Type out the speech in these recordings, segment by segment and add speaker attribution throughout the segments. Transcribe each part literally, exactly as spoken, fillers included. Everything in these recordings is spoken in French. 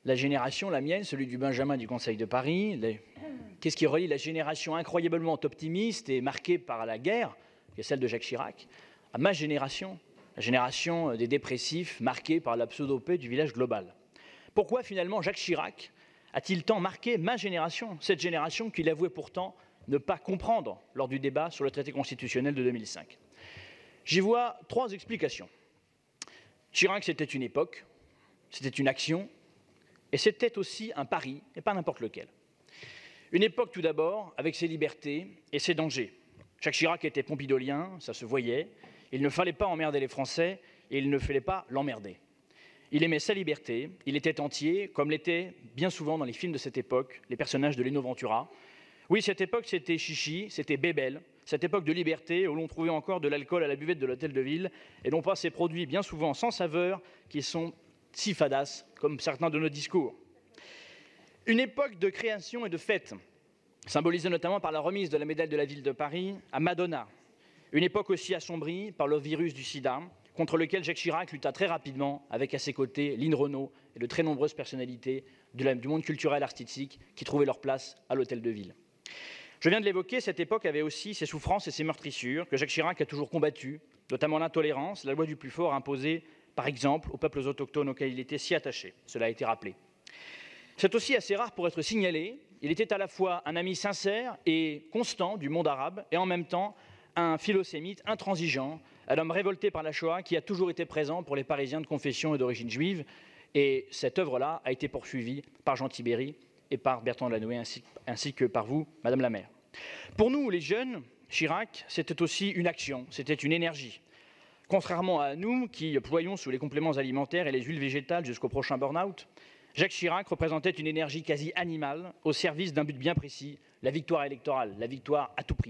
Speaker 1: la génération, la mienne, celui du Benjamin du Conseil de Paris, les... qu'est-ce qui relie la génération incroyablement optimiste et marquée par la guerre, qui est celle de Jacques Chirac, à ma génération, la génération des dépressifs marquée par la pseudo-paix du village global. Pourquoi finalement Jacques Chirac a-t-il tant marqué ma génération, cette génération qu'il avouait pourtant ne pas comprendre lors du débat sur le traité constitutionnel de deux mille cinq? J'y vois trois explications. Chirac, c'était une époque, c'était une action, et c'était aussi un pari, et pas n'importe lequel. Une époque tout d'abord, avec ses libertés et ses dangers. Jacques Chirac était pompidolien, ça se voyait, il ne fallait pas emmerder les Français, et il ne fallait pas l'emmerder. Il aimait sa liberté, il était entier, comme l'étaient bien souvent dans les films de cette époque, les personnages de Lino Ventura. Oui, cette époque, c'était chichi, c'était bébelle, cette époque de liberté où l'on trouvait encore de l'alcool à la buvette de l'hôtel de ville, et non pas ces produits bien souvent sans saveur qui sont si fadasses, comme certains de nos discours. Une époque de création et de fête, symbolisée notamment par la remise de la médaille de la ville de Paris à Madonna. Une époque aussi assombrie par le virus du sida, contre lequel Jacques Chirac lutta très rapidement, avec à ses côtés Lynn Renaud et de très nombreuses personnalités de la, du monde culturel artistique qui trouvaient leur place à l'hôtel de ville. Je viens de l'évoquer, cette époque avait aussi ses souffrances et ses meurtrissures que Jacques Chirac a toujours combattues, notamment l'intolérance, la loi du plus fort imposée, par exemple, aux peuples autochtones auxquels il était si attaché. Cela a été rappelé. C'est aussi assez rare pour être signalé. Il était à la fois un ami sincère et constant du monde arabe et en même temps un philosémite intransigeant, un homme révolté par la Shoah qui a toujours été présent pour les Parisiens de confession et d'origine juive. Et cette œuvre-là a été poursuivie par Jean Tibéri et par Bertrand Delanoë, ainsi, ainsi que par vous, Madame la maire. Pour nous, les jeunes, Chirac, c'était aussi une action, c'était une énergie. Contrairement à nous, qui ployons sous les compléments alimentaires et les huiles végétales jusqu'au prochain burn-out, Jacques Chirac représentait une énergie quasi animale au service d'un but bien précis, la victoire électorale, la victoire à tout prix.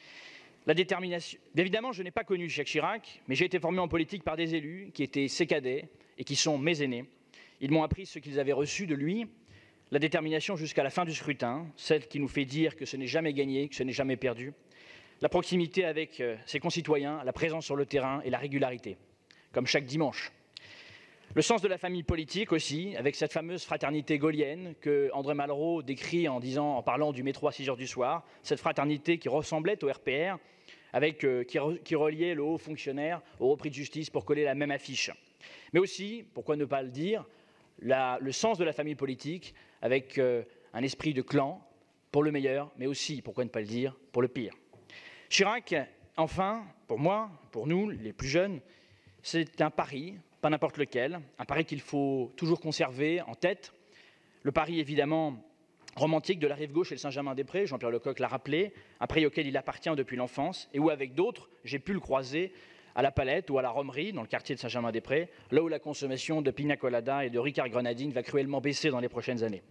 Speaker 1: La détermination. Évidemment, je n'ai pas connu Jacques Chirac, mais j'ai été formé en politique par des élus qui étaient ses cadets et qui sont mes aînés. Ils m'ont appris ce qu'ils avaient reçu de lui, la détermination jusqu'à la fin du scrutin, celle qui nous fait dire que ce n'est jamais gagné, que ce n'est jamais perdu, la proximité avec ses concitoyens, la présence sur le terrain et la régularité, comme chaque dimanche. Le sens de la famille politique aussi, avec cette fameuse fraternité gaullienne que André Malraux décrit en, disant, en parlant du métro à six heures du soir, cette fraternité qui ressemblait au R P R, avec, euh, qui, re, qui reliait le haut fonctionnaire au repris de justice pour coller la même affiche. Mais aussi, pourquoi ne pas le dire, la, le sens de la famille politique, avec euh, un esprit de clan, pour le meilleur, mais aussi, pourquoi ne pas le dire, pour le pire. Chirac, enfin, pour moi, pour nous, les plus jeunes, c'est un pari, pas n'importe lequel, un pari qu'il faut toujours conserver en tête. Le pari, évidemment, romantique de la rive gauche et le Saint-Germain-des-Prés, Jean-Pierre Lecoq l'a rappelé, un pari auquel il appartient depuis l'enfance et où, avec d'autres, j'ai pu le croiser à la Palette ou à la Romerie, dans le quartier de Saint-Germain-des-Prés, là où la consommation de pina colada et de Ricard Grenadine va cruellement baisser dans les prochaines années.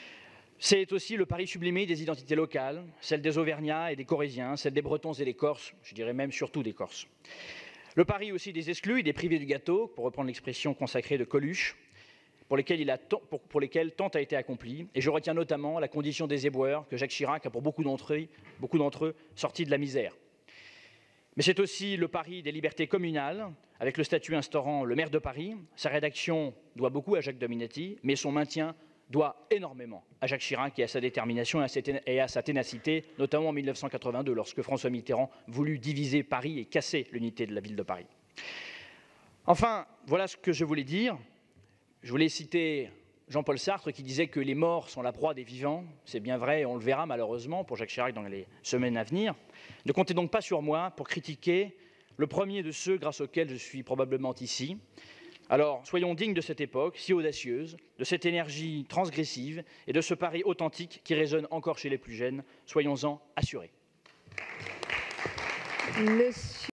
Speaker 1: C'est aussi le pari sublimé des identités locales, celle des Auvergnats et des Corréziens, celle des Bretons et des Corses, je dirais même surtout des Corses. Le pari aussi des exclus et des privés du gâteau, pour reprendre l'expression consacrée de Coluche, pour lesquels, il a pour, pour lesquels tant a été accompli. Et je retiens notamment la condition des éboueurs que Jacques Chirac a pour beaucoup d'entre eux, beaucoup d'entre eux sortis de la misère. Mais c'est aussi le pari des libertés communales, avec le statut instaurant le maire de Paris. Sa rédaction doit beaucoup à Jacques Dominati, mais son maintien doit énormément à Jacques Chirac et à sa détermination et à sa ténacité, notamment en mille neuf cent quatre-vingt-deux, lorsque François Mitterrand voulut diviser Paris et casser l'unité de la ville de Paris. Enfin, voilà ce que je voulais dire. Je voulais citer Jean-Paul Sartre qui disait que les morts sont la proie des vivants. C'est bien vrai et on le verra malheureusement pour Jacques Chirac dans les semaines à venir. Ne comptez donc pas sur moi pour critiquer le premier de ceux grâce auxquels je suis probablement ici. Alors, soyons dignes de cette époque si audacieuse, de cette énergie transgressive et de ce pari authentique qui résonne encore chez les plus jeunes. Soyons-en assurés.
Speaker 2: Monsieur